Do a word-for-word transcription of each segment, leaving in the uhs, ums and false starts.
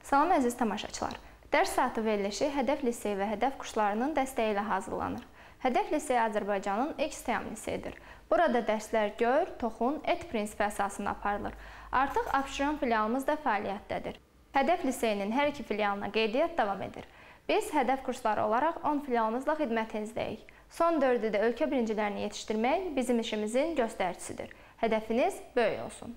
Salam əziz tamaşaçılar. Dərs saatı verilişi Hədəf Lisey və Hədəf kurslarının dəstəyi ilə hazırlanır. Hədəf Lisey Azərbaycanın ilk STEM liseyidir. Burada dərslər gör, toxun, et prinsipi əsasında aparılır. Artıq Abşeron filialımız da fəaliyyətdədir. Hədəf Liseyinin hər iki filialına qeydiyyat davam edir. Biz Hədəf kursları olaraq on filialımızla xidmətinizdəyik. Son dörd ildə ölkə birincilərini yetişdirmək bizim işimizin göstəricisidir. Hədəfiniz böyük olsun.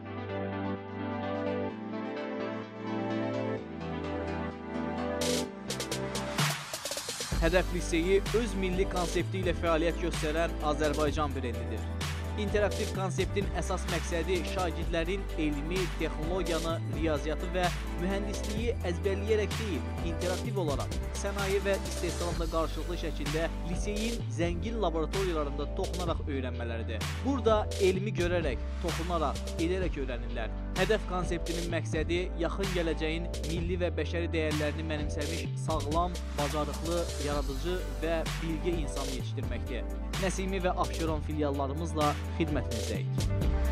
Hədəf Liseyi öz milli konsepti ilə fəaliyyət göstərən Azərbaycan brendidir. İnteraktiv konseptin əsas məqsədi şagirdlərin elmi, texnologiyanı, riyaziyyatı və mühəndisliyi əzbərləyərək deyil, interaktiv olaraq sənaye və istehsalatla qarşılıqlı şəkildə liseyin zəngin laboratoriyalarında toxunaraq öyrənmələridir. Burada elmi görərək, toxunaraq, edərək öyrənirlər. Hədəf konseptinin məqsədi yaxın gələcəyin milli və bəşəri dəyərlərini mənimsəmiş sağlam, bacarıqlı, yaradıcı və bilgə insan yetişdirməkdir. Nəsimi və Abşeron filiallarımızla xidmətinizdəyik.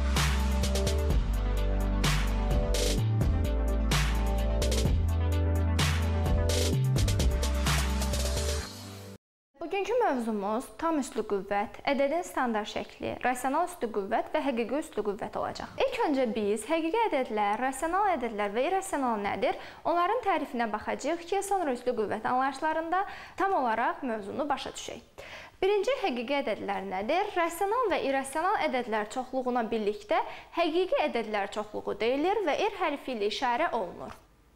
Bugünkü mövzumuz tam üslü qüvvət, ədədin standart şəkli, rasional üslü qüvvət və həqiqi üslü qüvvət olacaq. İlk öncə biz həqiqi ədədlər, rasional ədədlər və irrasional nədir? Onların tərifinə baxacağıq ki, sonra üslü qüvvət anlayışlarında tam olaraq mövzunu başa düşək. Birinci həqiqi ədədlər nədir? Rasional və irrasional ədədlər çoxluğuna birlikdə həqiqi ədədlər çoxluğu deyilir və r hərfi ilə işarə olunur.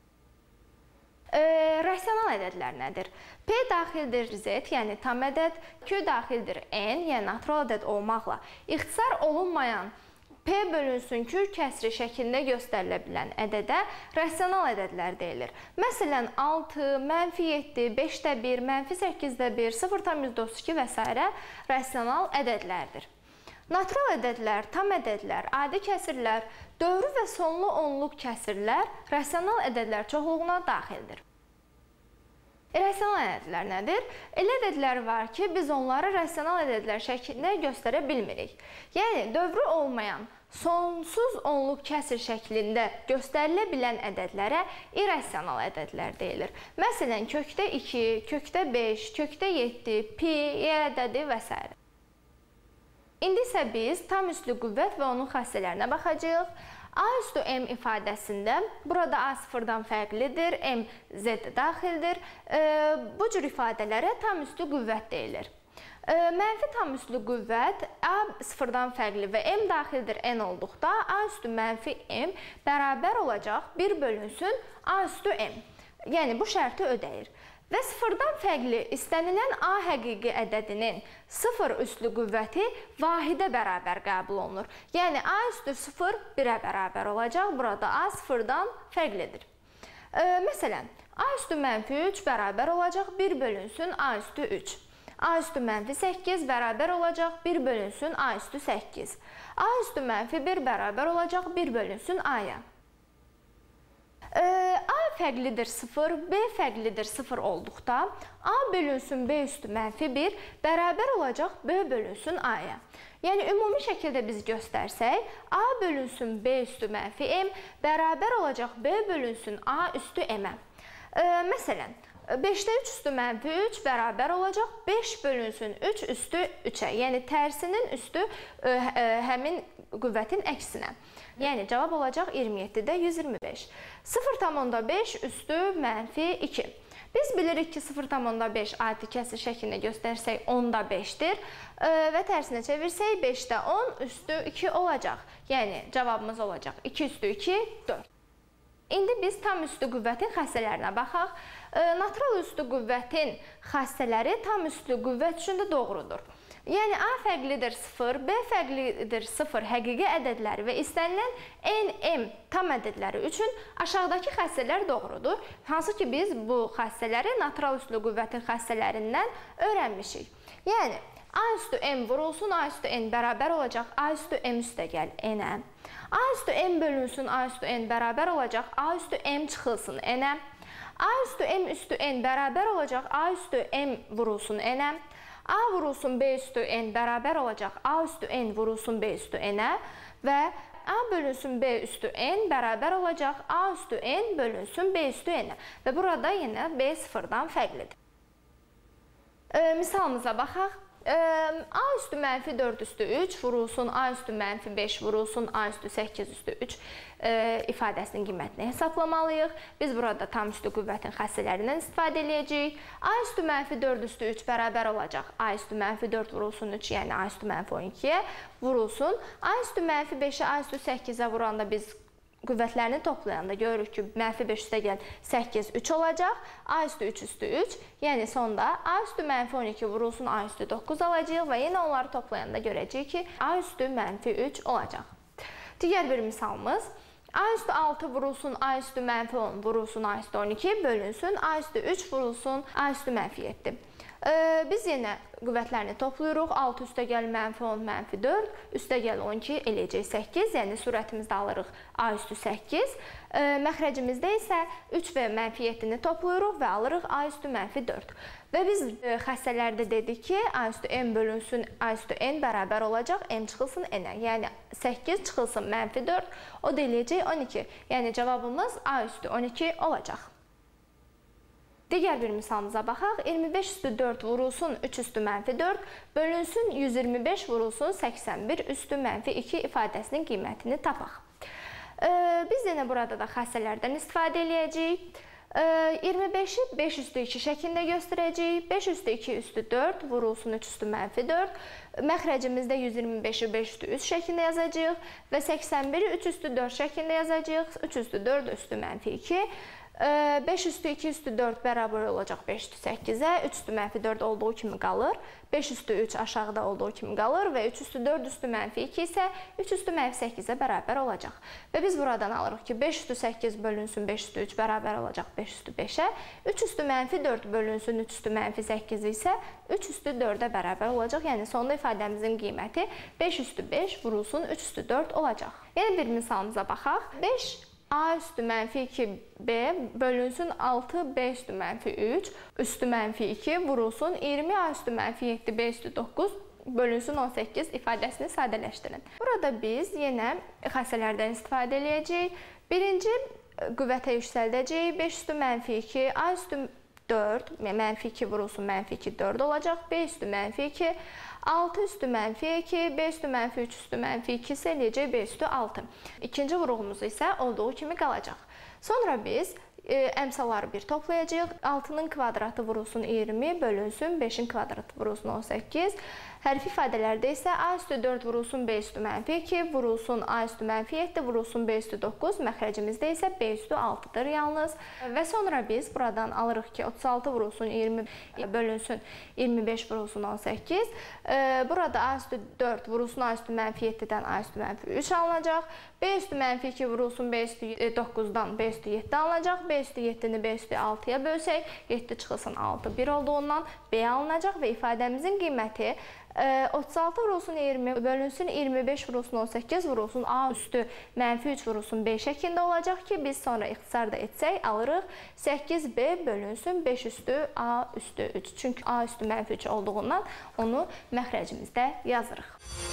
E, rasional ədədlər nədir? P daxildir Z, yəni tam ədəd, Q daxildir N, yəni natural ədəd olmaqla ixtisar olunmayan P bölünsün Q kəsri şəklində göstərilə bilən ədədə rasional ədədlər deyilir. Məsələn, altı, mənfi yeddi, beşdə bir, mənfi səkkizdə bir, sıfır tam yüz doqquz iki və s. rasional ədədlərdir. Natural ədədlər, tam ədədlər, adi kəsirlər, dövrü və sonlu onluq kəsirlər rasional ədədlər çoxluğuna daxildir. İrrasional ədədlər nədir? Elə ədədlər var ki, biz onları rasional ədədlər şəklində göstərə bilmirik. Yəni, dövrü olmayan, sonsuz onluq kəsir şəklində göstərilə bilən ədədlərə irrasional ədədlər deyilir. Məsələn, kökdə iki, kökdə beş, kökdə yeddi, pi, y ədədi və s. İndi isə biz tam üslü qüvvət və onun xassələrinə baxacağıq. A üstü M ifadəsində, burada A sıfırdan fərqlidir, M Z daxildir. E, bu cür ifadələrə tam üslü qüvvət deyilir. E, mənfi tam üslü qüvvət A sıfırdan fərqli və M daxildir N olduqda A üstü mənfi M bərabər olacaq bir bölünsün A üstü M. Yəni, bu şərti ödəyir. Və sıfırdan fərqli istənilən A həqiqi ədədinin sıfır üslü qüvvəti vahidə bərabər qəbul olunur. Yəni, A üstü sıfır birə bərabər olacaq. Burada A sıfırdan fərqlidir. E, məsələn, A üstü mənfi üç bərabər olacaq bir bölünsün A üstü üç. A üstü mənfi səkkiz bərabər olacaq bir bölünsün A üstü səkkiz. A üstü mənfi bir bərabər olacaq bir bölünsün A-ya. A fərqlidir sıfır, B fərqlidir sıfır olduqda A bölünsün B üstü mənfi bir bərabər olacaq B bölünsün A-ya. Yəni, ümumi şəkildə biz göstərsək, A bölünsün B üstü mənfi M bərabər olacaq B bölünsün A üstü M-ə. Məsələn, beşdə üç üstü mənfi üç bərabər olacaq beş bölünsün üç üstü üçə. Yəni, tərsinin üstü həmin qüvvətin əksinə. Yəni, cavab olacaq iyirmi yeddidə yüz iyirmi beş. sıfır tam onda beş üstü mənfi iki. Biz bilirik ki, sıfır tam onda beş adi kəsir şəklində göstərsək onda beşdir və tərsinə çevirsək beşdə on üstü iki olacaq. Yəni, cavabımız olacaq iki üstü iki, dörd. İndi biz tam üstü qüvvətin xassələrinə baxaq. Natural üstü qüvvətin xassələri tam üstü qüvvət üçün də doğrudur. Yəni, A fərqlidir sıfır, B fərqlidir sıfır həqiqi ədədləri və istənilən N, M tam ədədləri üçün aşağıdakı xassələr doğrudur. Hansı ki, biz bu xassələri natural üslü qüvvətin xassələrindən öyrənmişik. Yəni, A üstü M vurulsun, A üstü N bərabər olacaq, A üstü M üstəgəl N-ə. A üstü M bölünsün, A üstü N bərabər olacaq, A üstü M çıxılsın N-ə. A üstü M üstü N bərabər olacaq, A üstü M vurulsun N-ə. A vurulsun B üstü N bərabər olacaq, A üstü N vurulsun B üstü N-ə və A bölünsün B üstü N bərabər olacaq A üstü N bölünsün B üstü N-ə. Və burada yenə B sıfırdan fərqlidir. E, misalımıza baxaq. A üstü mənfi dörd üstü üç vurulsun A üstü mənfi beş vurulsun A üstü səkkiz üstü üç e, ifadəsinin qiymətini hesablamalıyıq. Biz burada tam üstü qüvvətin xassələrindən istifadə edəcəyik. A üstü mənfi dörd üstü üç bərabər olacaq. A üstü mənfi dörd vurulsun üç, yəni A üstü mənfi on ikiyə vurulsun. A üstü mənfi beşə A üstü səkkizə vuranda biz qüvvətlərini toplayanda görürük ki, mənfi beş üstə gələn səkkiz, üç olacaq. A üstü üç üstü üç, yəni sonda A üstü mənfi on iki vurulsun A üstü doqquz alacağıq və yenə onları toplayanda görəcəyik ki, A üstü mənfi üç olacaq. Digər bir misalımız, A üstü altı vurulsun A üstü mənfi on vurulsun A üstü on iki bölünsün A üstü üç vurulsun A üstü mənfi yeddi. Ee, biz yenə qüvvətlərini toplayırıq. altı üstə gəl mənfi on, mənfi dörd, üstə gəl on iki, eləyəcək səkkiz. Yəni surətimizdə alırıq A üstü səkkiz. Ee, məxrəcimizdə isə üç və mənfi yeddini toplayırıq və alırıq A üstü mənfi dörd. Və biz e, xəssələrdə dedik ki, A üstü N bölünsün A üstü N bərabər olacaq, N çıxılsın N-ə. Yəni səkkiz çıxılsın mənfi dörd, o da eləyəcək on iki. Yəni cavabımız A üstü on iki olacaq. Digər bir misalımıza baxaq. iyirmi beş üstü dörd vurulsun üç üstü mənfi dörd bölünsün yüz iyirmi beş vurulsun səksən bir üstü mənfi iki ifadəsinin qiymətini tapaq. Ee, biz yenə burada da xassələrdən istifadə edəcəyik. Ee, iyirmi beşi beş üstü iki şəklində göstərəcəyik. beş üstü iki üstü dörd vurulsun üç üstü mənfi dörd. Məxrəcimizdə yüz iyirmi beşi beş üstü üç şəklində yazacağıq və səksən biri üç üstü dörd şəklində yazacağıq. üç üstü dörd üstü mənfi iki. beş üstü iki üstü dörd bərabər olacaq beş üstü səkkizə, üç üstü mənfi dörd olduğu kimi qalır. beş üstü üç aşağıda olduğu kimi qalır və üç üstü dörd üstü mənfi iki isə üç üstü mənfi səkkizə bərabər olacaq. Və biz buradan alırıq ki, beş üstü səkkiz bölünsün beş üstü üç bərabər olacaq beş üstü beşə, üç üstü mənfi dörd bölünsün üç üstü mənfi səkkiz isə üç üstü dördə bərabər olacaq. Yəni sonda ifadəmizin qiyməti beş üstü beş vurulsun üç üstü dörd olacaq. Yeni bir misalımıza baxaq. beş A üstü mənfi iki B bölünsün altı B üstü mənfi üç üstü mənfi iki vurulsun iyirmi A üstü mənfi yeddi B üstü doqquz bölünsün on səkkiz ifadəsini sadələşdirin. Burada biz yenə xassələrdən istifadə edəcəyik. Birinci qüvvətə yüksəldəcəyik. beş üstü mənfi iki A üstü dörd mənfi iki vurulsun mənfi iki dörd olacaq. B üstü mənfi iki altı üstü mənfi iki, B üstü mənfi üç üstü mənfi iki isə eləyəcək B üstü altı. İkinci vurğumuz isə olduğu kimi qalacaq. Sonra biz e, əmsalları bir toplayacağıq. altının kvadratı vurulsun iyirmi bölünsün beşin kvadratı vurulsun on səkkiz. Hərfi ifadələrdə isə A üstü dörd vurulsun B üstü mənfi iki vurulsun A üstü mənfi yeddi vurulsun B üstü doqquz. Məxrəcimizdə isə B üstü altıdır yalnız. Və sonra biz buradan alırıq ki, otuz altı vurulsun iyirmi bölünsün iyirmi beş vurulsun on səkkiz. Burada A üstü dörd vurulsun A üstü mənfi yeddidən A üstü mənfi üç alınacaq. B üstü mənfi iki vurulsun B üstü doqquzdan B üstü yeddi alınacaq. B üstü yeddini B üstü altıya bölsək, yeddi çıxılsın altı bir olduğundan B alınacaq və ifadəmizin qiyməti otuz altı vurulsun iyirmi bölünsün iyirmi beş vurulsun on səkkiz vurulsun A üstü mənfi üç vurulsun B şəklində olacaq ki, biz sonra ixtisar da etsək alırıq səkkiz B bölünsün beş üstü A üstü üç. Çünki A üstü mənfi üç olduğundan onu məxrəcimizdə yazırıq.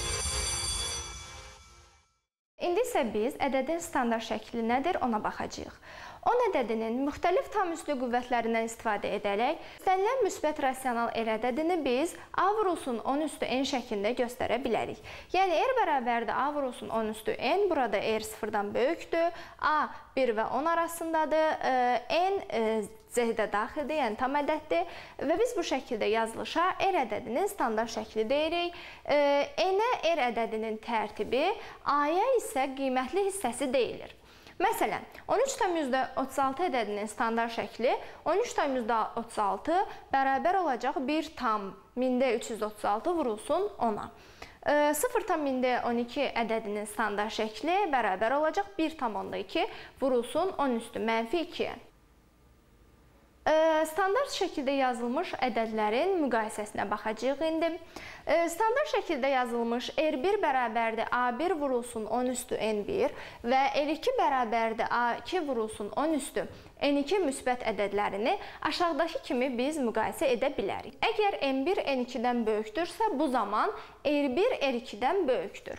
İndi isə biz ədədin standart şəkli nədir ona baxacağıq. on ədədinin müxtəlif tam üslü qüvvətlərindən istifadə edərək istənilən müsbət rasional R ədədini biz A vurulsun on üstü N şəklində göstərə bilərik. Yəni R bərabərdir A vurulsun on üstü N, burada R sıfırdan böyükdür, A bir və on arasındadır, N Z-də daxildir, yəni tam ədəddir və biz bu şəkildə yazılışa R ədədinin standart şəkli deyirik. N-ə R ədədinin tərtibi, A-ya isə qiymətli hissəsi deyilir. Məsələn, on üç tam yüzdə otuz altı ədədinin standart şəkli on üç tam yüzdə otuz altı bərabər olacaq bir tam mində üç yüz otuz altı vurulsun ona. sıfır tam mində on iki ədədinin standart şəkli bərabər olacaq bir tam onda iki vurulsun on üstü mənfi ikiyə. Standart şəkildə yazılmış ədədlərin müqayisəsinə baxacağıq indi. Standart şəkildə yazılmış R bir bərabərdir A bir vurulsun on üstü N bir və R iki bərabərdir A iki vurulsun on üstü N iki müsbət ədədlərini aşağıdakı kimi biz müqayisə edə bilərik. Əgər N bir N ikidən böyükdürsə, bu zaman R bir R ikidən böyükdür.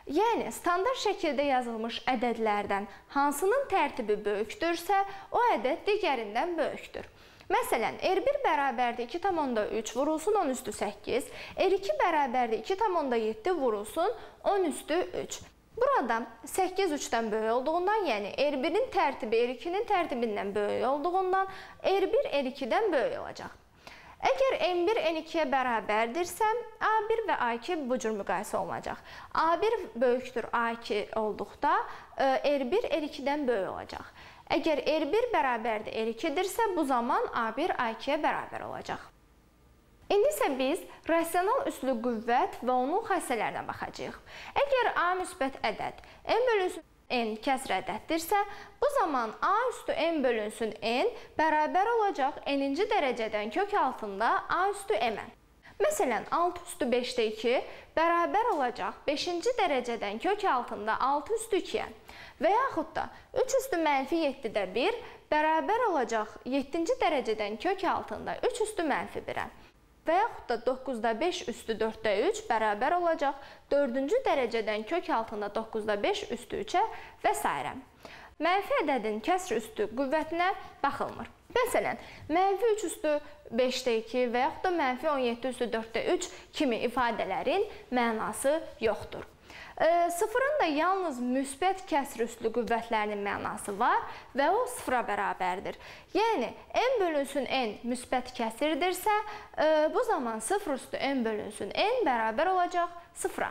Yəni, standart şəkildə yazılmış ədədlərdən hansının tərtibi böyükdürsə, o ədəd digərindən böyükdür. Məsələn, R bir bərabərdir iki tam onda üç vurulsun on üstü səkkiz, R iki bərabərdir iki tam onda yeddi vurulsun on üstü üç. Burada səkkiz üçdən böyük olduğundan, yəni R birin tərtibi R ikinin tərtibindən böyük olduğundan R bir R ikidən böyük olacaq. Əgər M bir N ikiyə bərabərdirsə, A bir və A iki bu cür müqayisə olunacaq. A bir böyükdür A iki olduqda R bir R ikidən böyük olacaq. Əgər R bir bərabərdir R ikidirsə, bu zaman A bir A ikiyə bərabər olacaq. İndi isə biz rasional üslü qüvvət və onun xassələrinə baxacağıq. Əgər A müsbət ədəd M bölünsün N kəsr ədəddirsə, bu zaman A üstü M bölünsün N bərabər olacaq N-ci dərəcədən kök altında A üstü M-ə. Məsələn, altı üstü beşdə iki bərabər olacaq beşinci dərəcədən kök altında altı üstü ikiyə və yaxud da üç üstü mənfi yeddidə bir bərabər olacaq yeddinci dərəcədən kök altında üç üstü mənfi birə. Və yaxud da doqquzda beş üstü dörddə üç bərabər olacaq dördüncü dərəcədən kök altında doqquzda beş üstü üçə və s. Mənfi ədədin kəsr üstü qüvvətinə baxılmır. Məsələn, mənfi üç üstü beşdə iki və yaxud da mənfi on yeddi üstü dörddə üç kimi ifadələrin mənası yoxdur. Sıfırın da yalnız müsbət kəsr üslü qüvvətlərinin mənası var və o sıfıra bərabərdir. Yəni, M bölünsün N müsbət kəsirdirsə, bu zaman sıfır üstü M bölünsün N bərabər olacaq sıfıra.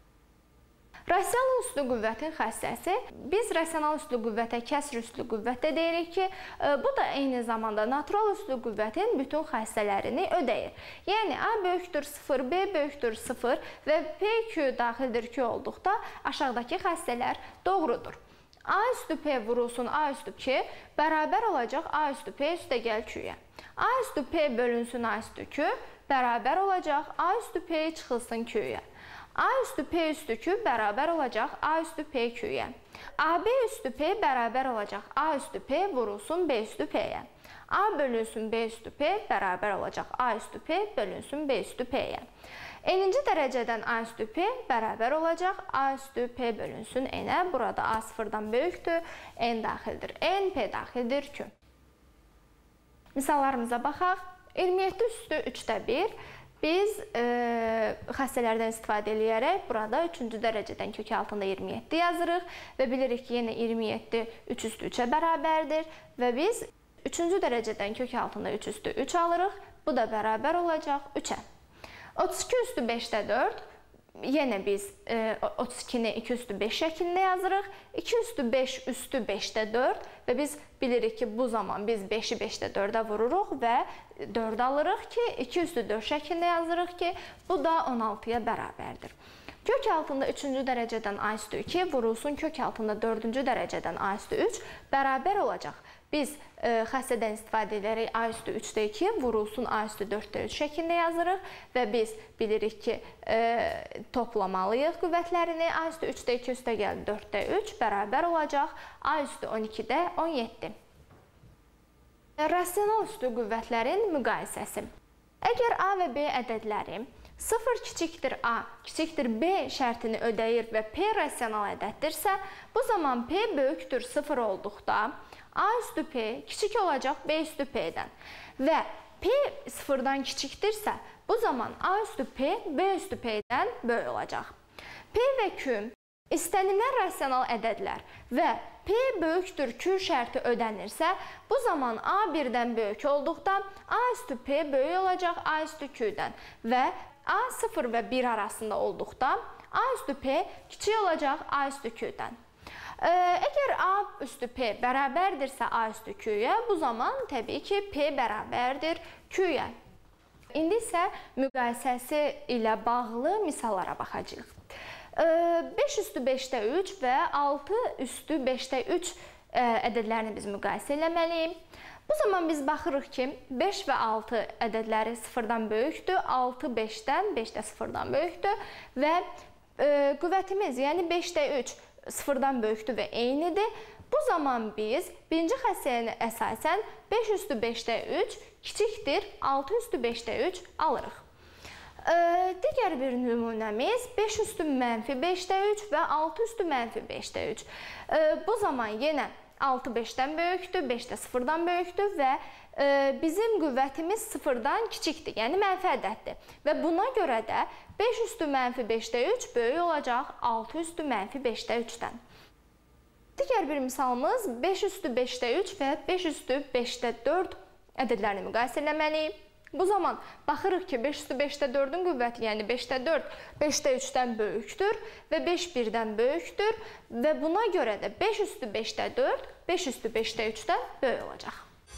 Rasional üslü qüvvətin xassəsi, biz rasional üslü qüvvətə kəsr üslü qüvvət də deyirik ki, bu da eyni zamanda natural üslü qüvvətin bütün xassələrini ödəyir. Yəni, A böyükdür sıfır, B böyükdür sıfır və P Q daxildir Q olduqda aşağıdakı xassələr doğrudur. A üstü P vurulsun A üstü Q bərabər olacaq A üstü P üstə gəl Q-yə. A üstü P bölünsün A üstü Q bərabər olacaq A üstü P çıxılsın Q-yə. A üstü P üstü Q bərabər olacaq A üstü P Q-yə. A B üstü P bərabər olacaq A üstü P vurulsun B üstü P-yə. A bölünsün B üstü P bərabər olacaq A üstü P bölünsün B üstü P-yə. N-ci dərəcədən A üstü P bərabər olacaq A üstü P bölünsün N-ə. Burada A sıfırdan böyükdür, N daxildir N, P daxildir Q. Misallarımıza baxaq. iyirmi yeddi üstü üçdə bir. Biz e, xassələrdən istifadə edərək burada üçüncü dərəcədən kök altında iyirmi yeddi yazırıq və bilirik ki, yenə iyirmi yeddi üç üstü üçə bərabərdir və biz üçüncü dərəcədən kök altında üç üstü üç alırıq. Bu da bərabər olacaq üçə. otuz iki üstü beşdə dörd. Yenə biz e, otuz ikini iki üstü beş şəklində yazırıq. iki üstü beş üstü beşdə dörd və biz bilirik ki, bu zaman biz beşi beşdə dördə vururuq və dörd alırıq ki, iki üstü dörd şəklində yazırıq ki, bu da on altıya bərabərdir. Kök altında üçüncü dərəcədən A üstü iki vurulsun kök altında dördüncü dərəcədən A üstü üç bərabər olacaq. Biz e, xassədən istifadə edərək A üstü üçdə iki vurulsun A üstü dörddə üç şəklində yazırıq və biz bilirik ki, e, toplamalıyıq qüvvətlərini. A üstü üçdə iki üstə gəldi dörddə üç bərabər olacaq A üstü on ikidə on yeddi. Rasional üslü qüvvətlərin müqayisəsi. Əgər A və B ədədləri sıfır kiçikdir A, kiçikdir B şərtini ödəyir və P rasional ədəddirsə, bu zaman P böyükdür sıfır olduqda A üstü P kiçik olacaq B üstü P-dən və P sıfırdan kiçikdirsə, bu zaman A üstü P B üstü P-dən böyük olacaq. P və Q istənilən rasional ədədlər və P böyükdür Q şərti ödənirsə, bu zaman A birdən böyük olduqda A üstü P böyük olacaq A üstü Q-dən və A sıfır və bir arasında olduqda A üstü P kiçik olacaq A üstü Q-dən. Əgər A üstü P bərabərdirsə A üstü Q-yə, bu zaman təbii ki, P bərabərdir Q-yə. İndi isə müqayisəsi ilə bağlı misallara baxacağıq. beş üstü beşdə üç və altı üstü beşdə üç ədədlərini biz müqayisə eləməliyik. Bu zaman biz baxırıq ki, beş və altı ədədləri sıfırdan böyükdür, altı beşdən, beş də sıfırdan böyükdür və qüvvətimiz, yəni beşdə üç sıfırdan böyükdür və eynidir. Bu zaman biz birinci xassəyə əsasən beş üstü beşdə üç kiçikdir altı üstü beşdə üç alırıq. Digər bir nümunəmiz beş üstü mənfi beşdə üç və altı üstü mənfi beşdə üç. Bu zaman yenə altı beşdən böyükdür, beş də sıfırdan böyükdür və bizim qüvvətimiz sıfırdan kiçikdir, yəni mənfi ədəddir. Və buna görə də beş üstü mənfi beşdə üç böyük olacaq altı üstü mənfi beşdə üçdən. Digər bir misalımız beş üstü beşdə üç və beş üstü beşdə dörd ədədlərini müqayisə etməliyik. Bu zaman baxırıq ki, beş üstü beşdə dördün qüvvəti, yəni beşdə dörd beşdə üçdən böyükdür və beş birdən böyükdür və buna görə də beş üstü beşdə dörd beş üstü beşdə üçdən böyük olacaq.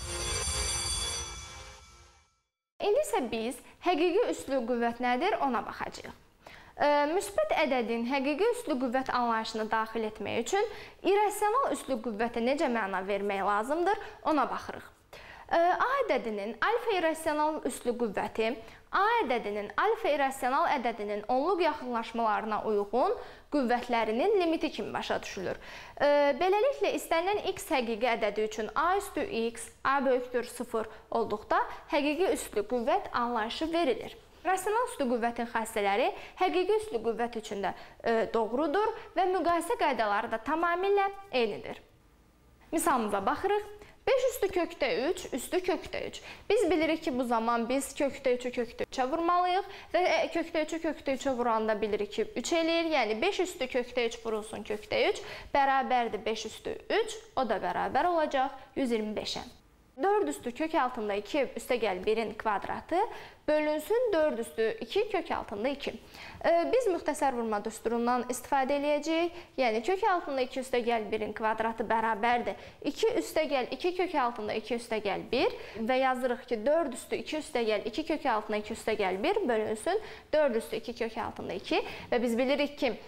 İndi isə biz həqiqi üslü qüvvət nədir ona baxacağıq. Müsbət ədədin həqiqi üslü qüvvət anlayışını daxil etmək üçün irrasional üslü qüvvətə necə məna vermək lazımdır ona baxırıq. A ədədinin alfa irrasional üslü qüvvəti A ədədinin alfa irrasional ədədinin onluq yaxınlaşmalarına uyğun qüvvətlərinin limiti kimi başa düşülür. Beləliklə, istənilən x həqiqi ədədi üçün A üstü x, A böyükdür sıfır olduqda həqiqi üslü qüvvət anlayışı verilir. Rasional üslü qüvvətin xassələri həqiqi üslü qüvvət üçün də doğrudur və müqayisə qaydaları da tamamilə eynidir. Misalımıza baxırıq. beş üstü kökdə üç, üstü kökdə üç. Biz bilirik ki, bu zaman biz kökdə üçü kökdə üçə vurmalıyıq və kökdə üçü kökdə üçə vuranda bilirik ki, üç eləyir. Yəni beş üstü kökdə üç vurulsun kökdə üç bərabərdir beş üstü üç, o da bərabər olacaq yüz iyirmi beşə. dörd üstü kök altında iki üstəgəl birin kvadratı bölünsün dörd üstü iki kök altında iki. Biz müxtəsər vurma düsturundan istifadə edəcəyik. Yəni kök altında iki üstəgəl birin kvadratı bərabərdir iki üstəgəl iki kök altında iki üstəgəl bir və yazırıq ki, dörd üstü iki üstəgəl iki kök altında iki üstəgəl bir bölünsün dörd üstü iki kök altında iki və biz bilirik ki,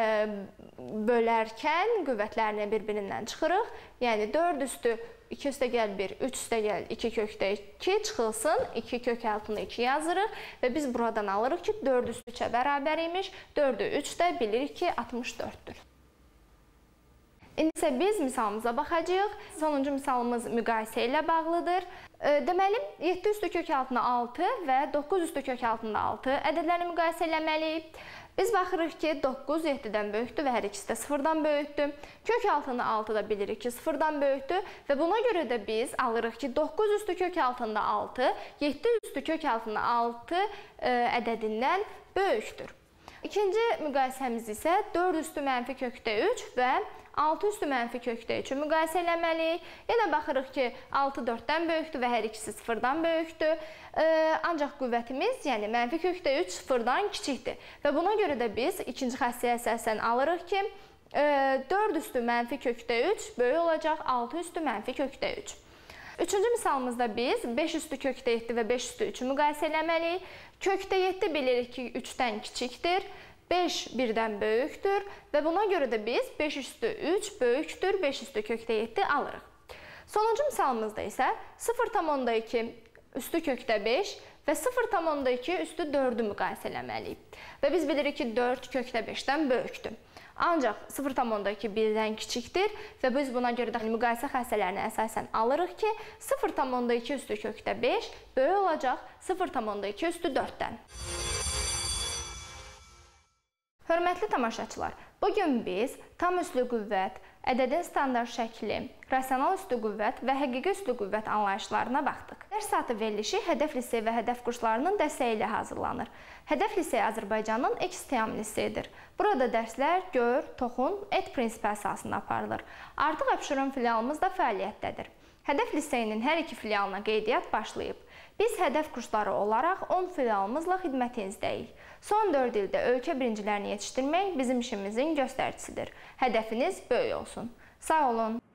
bölərkən qüvvətlərini bir-birindən çıxırıq. Yəni dörd üstü iki üstəgəl bir, üç üstəgəl iki kökdə iki çıxılsın, iki kök altında iki yazırıq və biz buradan alırıq ki, dörd üstü üçə bərabər imiş, dördü üç də bilirik ki, altmış dörddür. İndi isə biz misalımıza baxacağıq. Sonuncu misalımız müqayisə ilə bağlıdır. Deməli, yeddi üstü kök altında altı və doqquz üstü kök altında altı ədədlərini müqayisə eləməliyik. Biz baxırıq ki, doqquz yeddidən böyükdür və hər ikisi də sıfırdan böyükdür. Kök altında altı da bilirik ki, sıfırdan böyükdür və buna görə də biz alırıq ki, doqquz üstü kök altında altı, yeddi üstü kök altında altı ədədindən böyükdür. İkinci müqayisəmiz isə dörd üstü mənfi kökdə üç və altı üstü mənfi kökdə üçü müqayisə eləməliyik. Yenə baxırıq ki, altı dörddən böyükdür və hər ikisi sıfırdan böyükdür. Ancaq qüvvətimiz, yəni mənfi kökdə üç sıfırdan kiçikdir. Və buna görə də biz ikinci xassəyə əsasən alırıq ki, dörd üstü mənfi kökdə üç böyük olacaq altı üstü mənfi kökdə üç. Üçüncü misalımızda biz beş üstü kökdə yeddi və beş üstü üçü müqayisə eləməliyik. Kökdə yeddi bilirik ki, üçdən kiçikdir. beş birdən böyükdür və buna görə də biz beş üstü üç böyükdür, beş üstü kökdə yeddi alırıq. Sonuncu misalımızda isə sıfır tam onda iki üstü kökdə beş və sıfır tam onda iki üstü dördü müqayisə eləməliyik. Və biz bilirik ki, dörd kökdə beşdən böyükdür. Ancaq sıfır tam onda iki birdən kiçikdir və biz buna görə də müqayisə xassələrini əsasən alırıq ki, sıfır tam onda iki üstü kökdə beş böyük olacaq sıfır tam onda iki üstü dörddən. Hörmətli tamaşaçılar, bugün biz tam üslü qüvvət, ədədin standart şəkli, rasional üslü qüvvət və həqiqi üslü qüvvət anlayışlarına baxdıq. Dərs saatı verilişi Hədəf Lisey və Hədəf kurslarının dəstəyi ilə hazırlanır. Hədəf Lisey Azərbaycanın eks-TEAM liseyidir. Burada dərslər gör, toxun, et prinsipi əsasında aparılır. Artıq Abşeron filialımız da fəaliyyətdədir. Hədəf Liseyinin hər iki filialına qeydiyyat başlayıb. Biz Hədəf kursları olaraq on filialımızla xidmətinizdəyik. Son dörd ildə ölkə birincilərini yetişdirmək bizim işimizin göstəricisidir. Hədəfiniz böyük olsun. Sağ olun.